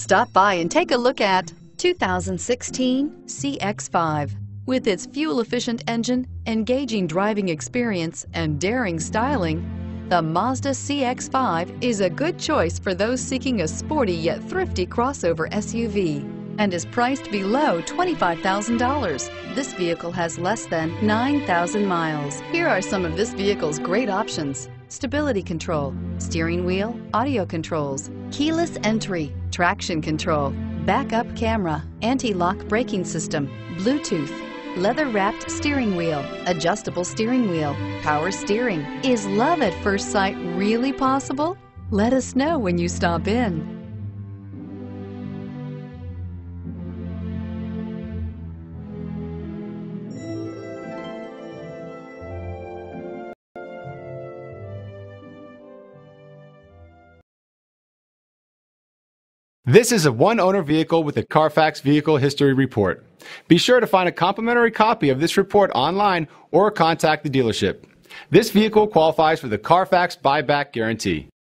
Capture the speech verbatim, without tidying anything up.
Stop by and take a look at two thousand sixteen C X five. With its fuel-efficient engine, engaging driving experience, and daring styling, the Mazda C X five is a good choice for those seeking a sporty yet thrifty crossover S U V and is priced below twenty-five thousand dollars. This vehicle has less than nine thousand miles. Here are some of this vehicle's great options: stability control, steering wheel audio controls, keyless entry, traction control, backup camera, anti-lock braking system, Bluetooth, leather-wrapped steering wheel, adjustable steering wheel, power steering. Is love at first sight really possible? Let us know when you stop in. This is a one-owner vehicle with a Carfax Vehicle History Report. Be sure to find a complimentary copy of this report online or contact the dealership. This vehicle qualifies for the Carfax Buyback Guarantee.